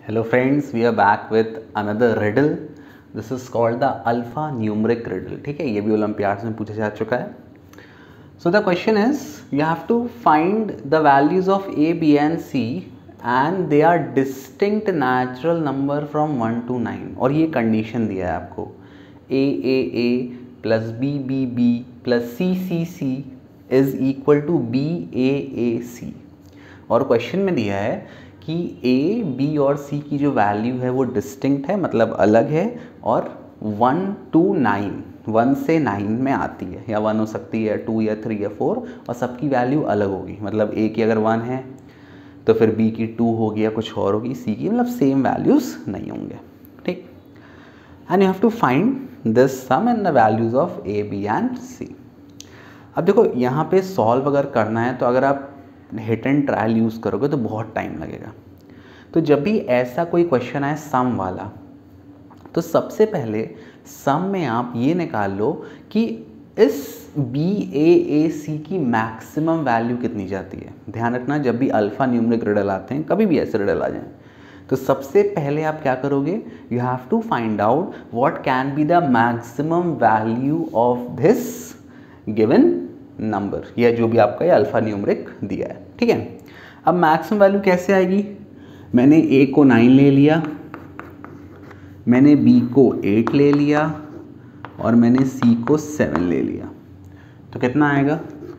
Hello friends, we are back with another riddle. This is called the alpha numeric riddle. ठीक है, ये भी Olympiads में पूछा जा चुका है. So the question is, you have to find the values of a, b and c and they are distinct natural number from 1 to 9. और ये कंडीशन दिया है आपको, a plus b plus c is equal to b c. और question में दिया है कि a, b और c की जो वैल्यू है वो डिस्टिंक्ट है, मतलब अलग है, और 1 to 9, 1 से 9 में आती है, या 1 हो सकती है, 2 या 3 या 4, और सबकी वैल्यू अलग होगी. मतलब a की अगर 1 है तो फिर b की 2 होगी या कुछ और होगी, c की मतलब सेम वैल्यूज़ नहीं होंगे. ठीक, and you have to find this sum and the values of a, b and c. अब देखो यहाँ पे सॉल्व अगर करना है तो अगर आप हिट एंड ट्रायल यूज़ करोगे तो बहुत टाइम लगेगा. तो जब भी ऐसा कोई क्वेश्चन आए सम वाला, तो सबसे पहले सम में आप ये निकाल लो कि इस BAAC की मैक्सिमम वैल्यू कितनी जाती है. ध्यान रखना, जब भी अल्फ़ा न्यूमरिक रिडल आते हैं, कभी भी ऐसे रिडल आ जाएं, तो सबसे पहले आप क्या करोगे, you have to find out what can be the maximum value of this given number, या जो भी आपका ये अल्फ़ा न्यूमरिक दिया है. ठीक है, अब मैक्सिमम वैल्यू कैसे आएगी. मैंने a को 9 ले लिया, मैंने b को 8 ले लिया, और मैंने c को 7 ले लिया. तो कितना आएगा,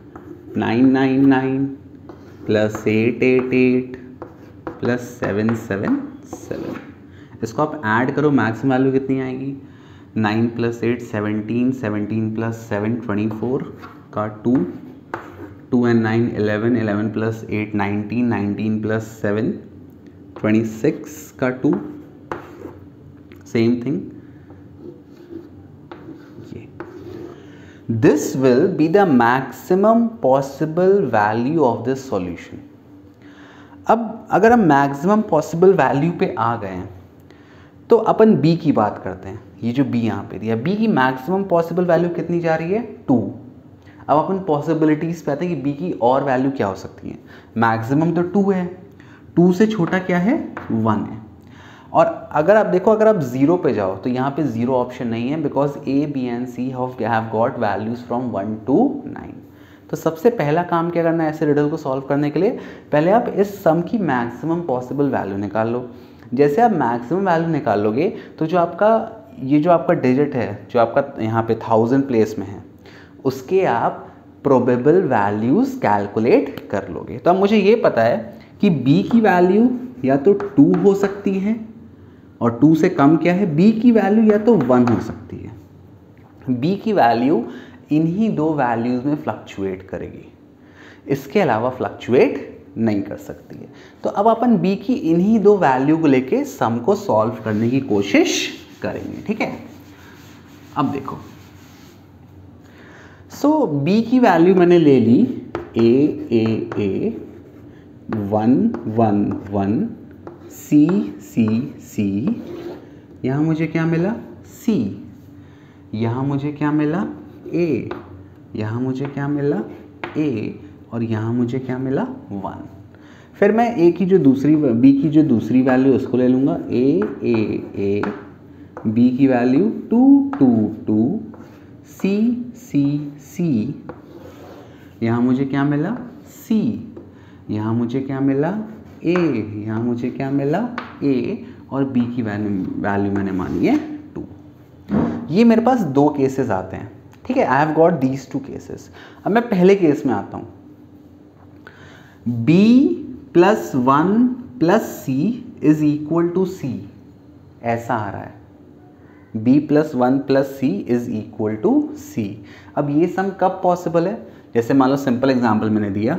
999 प्लस 888 प्लस 777. इसको आप ऐड करो, मैक्सिमम वैल्यू कितनी आएगी, 9 प्लस 8 17, 17 प्लस 7 24 का 2, 2 and 9 11, 11 प्लस 8 19, 19 प्लस 7 26 का 2, सेम थिंग. ये this will be the maximum possible value of this solution. अब अगर हम मैक्सिमम पॉसिबल वैल्यू पे आ गए हैं तो अपन b की बात करते हैं. ये जो b यहाँ पे दिया, b की मैक्सिमम पॉसिबल वैल्यू कितनी जा रही है, 2. अब अपन पॉसिबिलिटीज़ पे आते हैं कि b की और वैल्यू क्या हो सकती है. मैक्सिमम तो 2 है, 2 से छोटा क्या है, 1 है. और अगर आप देखो, अगर आप 0 पे जाओ तो यहाँ पे 0 ऑप्शन नहीं है, because a, b and c have got values from 1 to 9. तो सबसे पहला काम क्या करना है ऐसे रिडल को सॉल्व करने के लिए, पहले आप इस सम की मैक्सिमम पॉसिबल वैल्यू निकाल लो. जैसे आप मैक्सिमम वैल्यू निकाल लोगे तो जो आपका डिजिट है, जो आपका यहाँ पे 1000 प्लेस में है, उसके आप प्रोबेबल वैल्यूज़ कैलकुलेट कर लोगे. तो अब मुझे ये पता है कि b की वैल्यू या तो 2 हो सकती है, और 2 से कम क्या है, b की वैल्यू या तो 1 हो सकती है. b की वैल्यू इन्हीं दो वैल्यूज़ में फ्लक्चुएट करेगी, इसके अलावा फ्लक्चुएट नहीं कर सकती है. तो अब अपन b की इन्हीं दो वैल्यू को लेके सम को सॉल्व करने की कोशिश करेंगे. ठीक है, अब देखो, सो b की वैल्यू मैंने ले ली a 1 1 1, c यहाँ मुझे क्या मिला, c, यहाँ मुझे क्या मिला, a, यहाँ मुझे क्या मिला, a, और यहाँ मुझे क्या मिला, 1. फिर मैं b की जो दूसरी वैल्यू उसको ले लूँगा, a, b की वैल्यू 2 2 2, c, यहाँ मुझे क्या मिला, c, यहाँ मुझे क्या मिला, a, यहाँ मुझे क्या मिला, a, और b की वैल्यू मैंने मानी है 2. ये मेरे पास दो केसेस आते हैं. ठीक है, I have got these 2 cases. अब मैं पहले केस में आता हूँ, b plus 1 plus c is equal to c, ऐसा आ रहा है, b plus 1 plus c is equal to c. अब ये सम कब पॉसिबल है, जैसे मान लो सिंपल एग्जांपल मैंने दिया,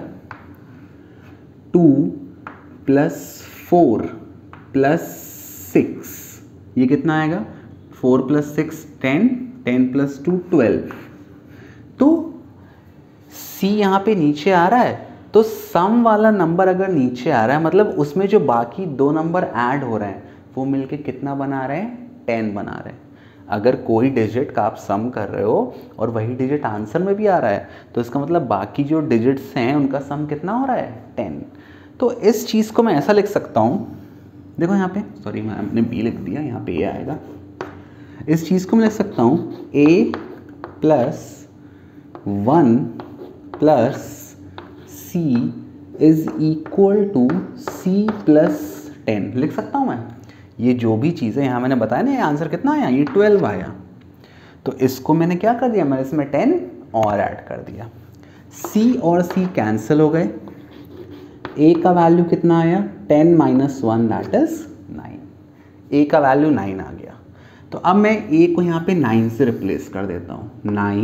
2 प्लस 4 प्लस 6, ये कितना आएगा, 4 प्लस 6 10, 10 प्लस 2 12. तो c यहाँ पे नीचे आ रहा है, तो सम वाला नंबर अगर नीचे आ रहा है, मतलब उसमें जो बाकी दो नंबर ऐड हो रहे हैं वो मिलके कितना बना रहे हैं, 10 बना रहे हैं. अगर कोई डिजिट का आप सम कर रहे हो और वही डिजिट आंसर में भी आ रहा है, तो इसका मतलब बाकी जो डिजिट्स हैं उनका सम कितना हो रहा है, 10. तो इस चीज़ को मैं ऐसा लिख सकता हूँ देखो यहाँ पे, सॉरी मैंने बी लिख दिया, यहाँ पे ए आएगा। इस चीज़ को मैं लिख सकता हूँ A plus 1 plus C is equal to C plus 10 लिख सकता हूँ मैं। ये जो भी चीज़ें यहाँ मैंने बताया ना, ये आंसर कितना आया, ये 12 आया। तो इसको मैंने क्या कर दिया, मैंने इसमें 10 और ऐड कर दिया। c और c कैंसिल हो गए। a का वैल्यू कितना आया, 10 माइनस 1 दैट इज 9। a का वैल्यू 9 आ गया। तो अब मैं a को यहाँ पे 9 से रिप्लेस कर देता हूँ।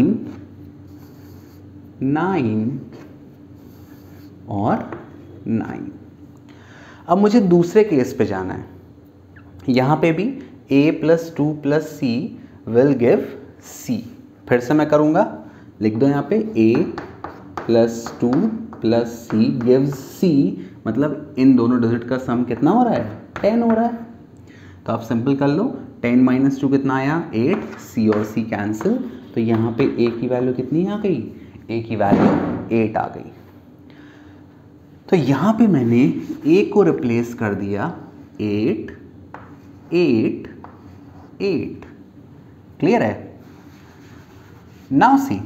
9 और 9। अब मुझे दूसरे केस पे जाना है। यहाँ पे भी a plus 2 plus C will give c। फिर से मैं करूँगा, लिख दो यहाँ पे a plus 2 plus C gives c, मतलब इन दोनों डिजिट का सम कितना हो रहा है, 10 हो रहा है। तो आप सिंपल कर लो, 10 माइनस 2 कितना आया, 8, c और c कैंसिल। तो यहाँ पे a की वैल्यू कितनी आ गई, a की वैल्यू 8 आ गई। तो यहाँ पे मैंने a को रिप्लेस कर दिया 8, 8, 8। क्लियर है? नाउ सी,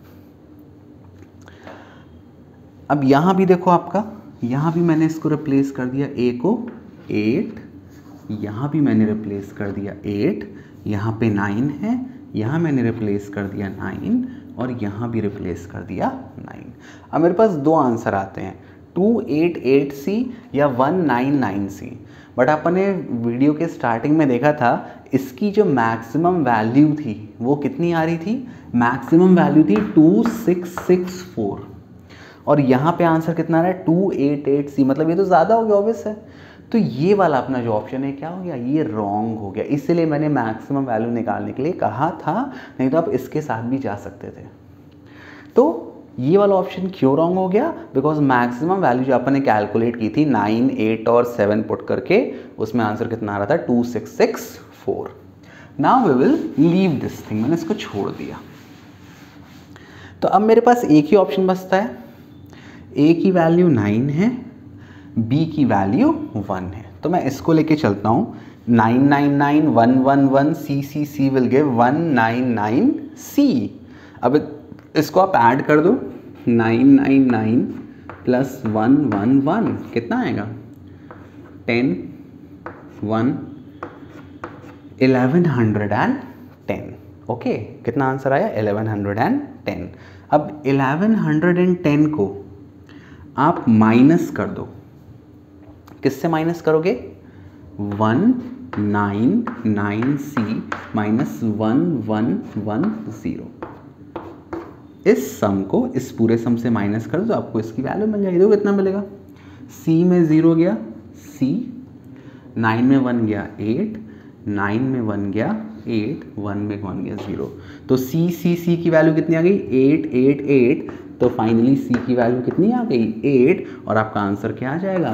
अब यहाँ भी देखो आपका, यहाँ भी मैंने इसको रिप्लेस कर दिया a को 8, यहाँ भी मैंने रिप्लेस कर दिया 8, यहाँ पे 9 है, यहाँ मैंने रिप्लेस कर दिया 9 और यहाँ भी रिप्लेस कर दिया 9। अब मेरे पास दो आंसर आते हैं, 288C या 199C। बट आपने वीडियो के स्टार्टिंग में देखा था, इसकी जो मैक्सिमम वैल्यू थी वो कितनी आ रही थी, मैक्सिमम वैल्यू थी 2664 और यहाँ पे आंसर कितना आ रहा है 288C, मतलब ये तो ज़्यादा हो गया ऑब्वियस है। तो ये वाला अपना जो ऑप्शन है क्या हो गया, ये रॉन्ग हो गया। इसलिए मैंने मैक्सिमम वैल्यू निकालने के लिए कहा था, नहीं तो आप इसके साथ भी जा सकते थे। तो ये वाला ऑप्शन क्यों रॉन्ग हो गया, बिकॉज मैक्सिमम वैल्यू जो अपन ने कैलकुलेट की थी 9, 8 और 7 पुट करके, उसमें आंसर कितना आ रहा था 2664। Now we will leave this thing, मैंने इसको छोड़ दिया। तो अब मेरे पास एक ही ऑप्शन बचता है, a की वैल्यू 9 है, b की वैल्यू 1 है। तो मैं इसको लेके चलता हूँ, 999 111 c विल गिव 199c। अब इसको आप ऐड कर दो, 999 प्लस 111 कितना आएगा, 10 1 1110। ओके, कितना आंसर आया, 1110। अब 1110 को आप माइनस कर दो, किससे माइनस करोगे, 199C माइनस 1110। इस सम को इस पूरे सम से माइनस कर दो, आपको इसकी वैल्यू मिल जाएगी। देखो कितना मिलेगा, c में 0 गया c, 9 में 1 गया 8, 9 में 1 गया 8, 1 में 1 गया 0। तो c की वैल्यू कितनी आ गई, 8, 8, 8। तो फाइनली c की वैल्यू कितनी आ गई, 8, और आपका आंसर क्या आ जाएगा,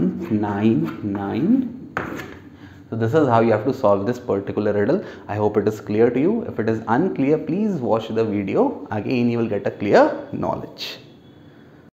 1998। So this is how you have to solve this particular riddle. I hope it is clear to you. If it is unclear, please watch the video again, you will get a clear knowledge.